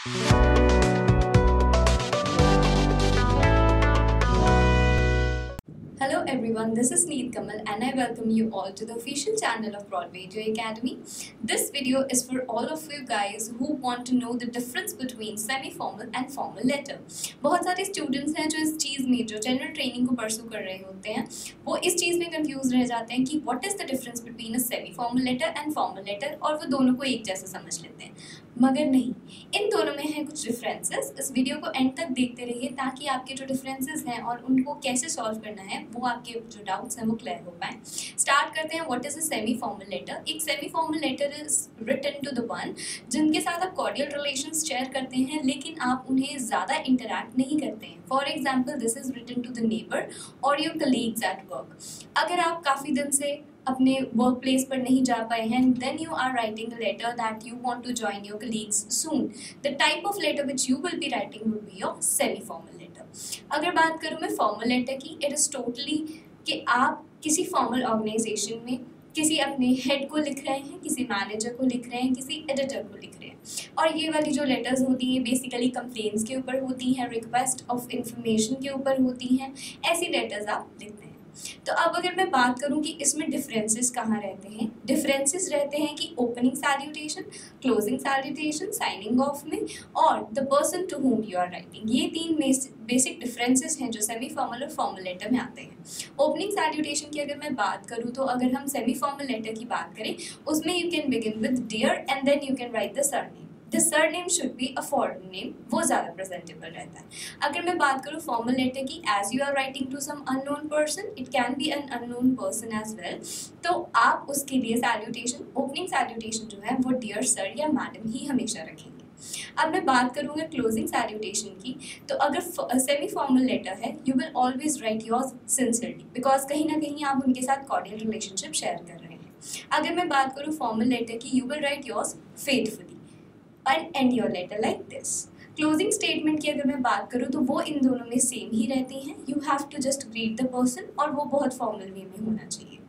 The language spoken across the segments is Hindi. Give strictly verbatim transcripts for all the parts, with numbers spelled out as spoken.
Hello everyone, this is Neet Kamal and I welcome you all to the official channel of Broadway Academy. This video is for all of you guys who want to know the difference between semi-formal and formal letter. बहुत सारे students हैं जो इस चीज़ में जो general training को pursue कर रहे होते हैं वो इस चीज़ में confused रह जाते हैं कि what is the difference between a semi-formal letter and formal letter और वो दोनों को एक जैसा समझ लेते हैं, मगर नहीं, इन दोनों में है कुछ डिफरेंसेस। इस वीडियो को एंड तक देखते रहिए ताकि आपके जो डिफरेंसेस हैं और उनको कैसे सॉल्व करना है वो आपके जो डाउट्स हैं वो क्लियर हो पाए। स्टार्ट करते हैं। What is a semi formal letter? एक semi formal letter is written to the one जिनके साथ आप कॉर्डियल रिलेशंस शेयर करते हैं लेकिन आप उन्हें ज़्यादा इंटरैक्ट नहीं करते हैं। For example, this is written to the neighbour और योर कलीग्स एट वर्क। अगर आप काफ़ी दिन से अपने वर्क प्लेस पर नहीं जा पाए हैं, then you are writing a letter that you want to join your colleagues soon. The type of letter which you will be writing would be your semi formal letter. अगर बात करूँ मैं फॉर्मल लेटर की, इट इज़ टोटली कि आप किसी फॉर्मल ऑर्गेनाइजेशन में किसी अपने हेड को लिख रहे हैं, किसी मैनेजर को लिख रहे हैं, किसी एडिटर को लिख रहे हैं। और ये वाली जो लेटर्स होती हैं बेसिकली कंप्लेंट्स के ऊपर होती हैं, रिक्वेस्ट ऑफ इंफॉर्मेशन के ऊपर होती हैं, ऐसी लेटर्स आप लिखते हैं। तो अब अगर मैं बात करूं कि इसमें डिफरेंसेस कहाँ रहते हैं, डिफरेंसेस रहते हैं कि opening salutation, closing salutation, signing off में और the person to whom you are writing. ये तीन बेसिक डिफरेंसेस हैं जो सेमी फॉर्मल और फॉर्मल लेटर में आते हैं। ओपनिंग सैल्यूटेशन की अगर मैं बात करूं तो अगर हम सेमी फॉर्मल लेटर की बात करें उसमें you can begin with dear and then you can write the surname. The surname should be a foreign name, वो ज़्यादा प्रेजेंटेबल रहता है। अगर मैं बात करूँ फॉर्मल लेटर की, as you are writing to some unknown person, it can be an unknown person as well, तो आप उसके लिए सैल्यूटेशन, ओपनिंग सैल्यूटेशन जो है वो डियर सर या मैडम ही हमेशा रखेंगे। अब मैं बात करूँगा क्लोजिंग सैल्यूटेशन की, तो अगर सेमी फॉर्मल लेटर है you will always write yours sincerely because कहीं ना कहीं आप उनके साथ कॉर्डियल रिलेशनशिप शेयर कर रहे हैं। अगर मैं बात करूँ फॉर्मल लेटर की, you will write yours faithfully and end your letter like this. Closing statement की अगर मैं बात करूँ तो वो इन दोनों में सेम ही रहती हैं। You have to just greet the person और वो बहुत फॉर्मल वे में होना चाहिए।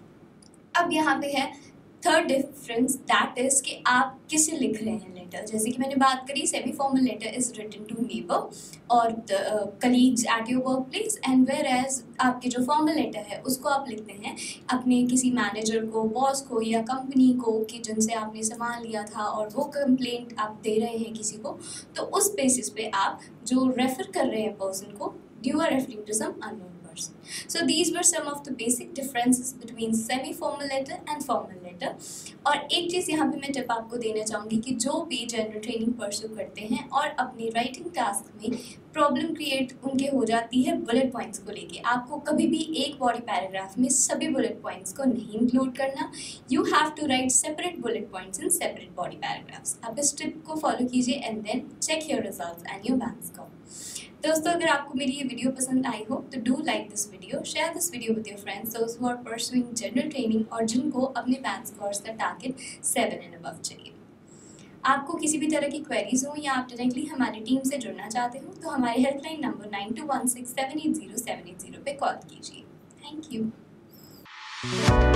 अब यहाँ पे है थर्ड डिफरेंस, दैट इज कि आप किसे लिख रहे हैं लेटर। जैसे कि मैंने बात करी, semi formal letter is written to neighbour और the colleagues at your work place, and whereas आपके जो फॉर्मल लेटर है उसको आप लिखते हैं अपने किसी मैनेजर को, बॉस को या कंपनी को कि जिनसे आपने सामान लिया था और वो कंप्लेंट आप दे रहे हैं किसी को, तो उस बेसिस पे आप जो रेफर कर रहे हैं पर्सन को, you are referring to some unknown person. So these were some of the basic differences between semi-formal letter and formal letter. और एक चीज़ यहाँ पे मैं टिप आपको देना चाहूँगी कि जो भी जनरल ट्रेनिंग परस्यू करते हैं और अपनी राइटिंग टास्क में प्रॉब्लम क्रिएट उनके हो जाती है बुलेट पॉइंट्स को लेके, आपको कभी भी एक बॉडी पैराग्राफ में सभी बुलेट पॉइंट्स को नहीं इंक्लूड करना। You have to write separate bullet points in separate body paragraphs. आप इस टिप को फॉलो कीजिए and then check your results and your band score. दोस्तों, अगर आपको मेरी ये वीडियो पसंद आई हो तो do like this video, share this video with your friends दोस्त who are pursuing general training और जिनको अपने बैंक स्कोर्स का टारगेट सेवन एंड अबव चाहिए। आपको किसी भी तरह की क्वेरीज हो या आप डायरेक्टली हमारी टीम से जुड़ना चाहते हो तो हमारे helpline number nine two one six seven eight zero seven eight zero पे कॉल कीजिए। Thank you.